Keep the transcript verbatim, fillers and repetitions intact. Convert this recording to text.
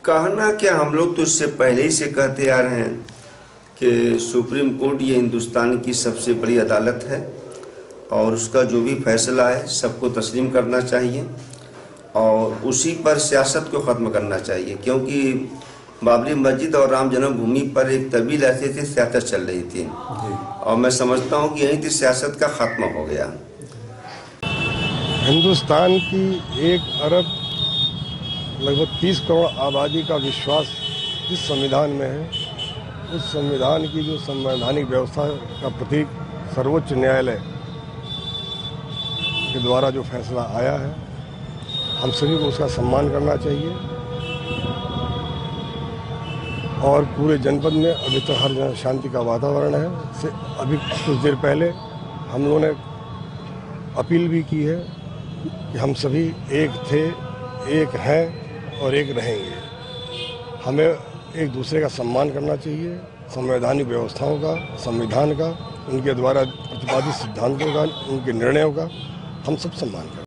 कहना क्या, हम लोग तो इससे पहले ही से कहते आ रहे हैं कि सुप्रीम कोर्ट ये हिंदुस्तान की सबसे बड़ी अदालत है और उसका जो भी फैसला है सबको तस्लीम करना चाहिए और उसी पर सियासत को ख़त्म करना चाहिए, क्योंकि बाबरी मस्जिद और राम जन्मभूमि पर एक तवील ऐसे से सियासत चल रही थी और मैं समझता हूँ कि यहीं से सियासत का खात्मा हो गया। हिंदुस्तान की एक अरब लगभग तीस करोड़ आबादी का विश्वास जिस संविधान में है, उस संविधान की जो संवैधानिक व्यवस्था का प्रतीक सर्वोच्च न्यायालय के द्वारा जो फैसला आया है, हम सभी को उसका सम्मान करना चाहिए। और पूरे जनपद में अभी तो हर जगह शांति का वातावरण है। से अभी कुछ देर पहले हम लोगों ने अपील भी की है कि हम सभी एक थे, एक हैं और एक रहेंगे। हमें एक दूसरे का सम्मान करना चाहिए, संवैधानिक व्यवस्थाओं का, संविधान का, उनके द्वारा प्रतिपादित सिद्धांतों का, उनके निर्णयों का हम सब सम्मान करें।